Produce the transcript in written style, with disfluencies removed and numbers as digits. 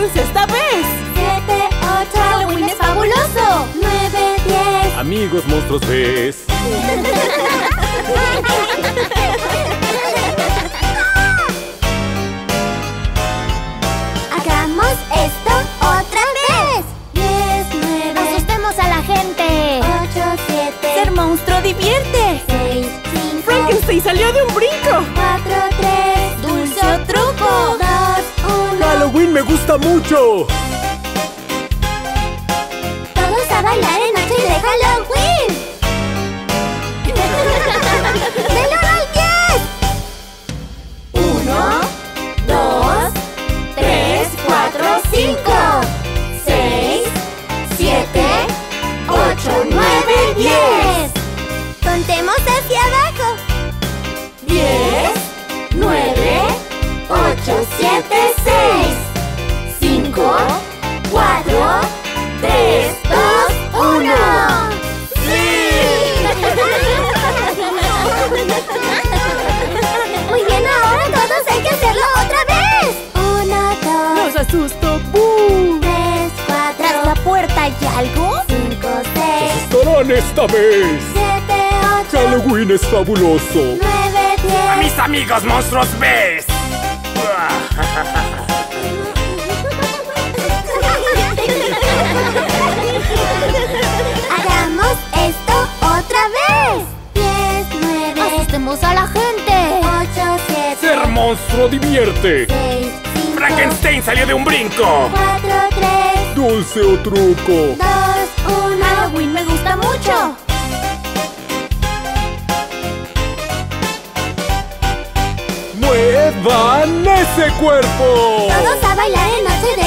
dulce esta vez! 7, 8, Halloween es fabuloso. 9, 10. Amigos monstruos ves. Hagamos esto otra vez. 10, 9. Asustemos a la gente. 8, 7. ¡Ser monstruo divierte! 6, 5. ¡Frankenstein salió de un brinco! 4, 3. Dulce o truco. 2, 1. Halloween me gusta mucho. Todos a bailar en noche de Halloween. ¡Del 1 al 10! 1, 2, 3, 4, 5, 6, 7, 8, 9, 10. Contemos hacia abajo. 10, 9, 8, 7, 6, 5, 4, 3, 2, 1. Muy bien, ahora todos hay que hacerlo otra vez. 1, 2, ¡Los asusto! ¡Bú! 3, 4, ¿Tras la puerta hay algo? 5, 6, Estarán esta vez. 7, 8, Halloween es fabuloso. 9, 10. ¡Mis amigos monstruos ves! Hagamos esto otra vez. 10, 9. Asustemos a la gente. 8, 7. Ser monstruo divierte. 6, 5. ¡Frankenstein salió de un brinco! 4, 3. Dulce o truco. 2, 1. Halloween me gusta mucho. ¡Muevan ese cuerpo! Todos a bailar en noche de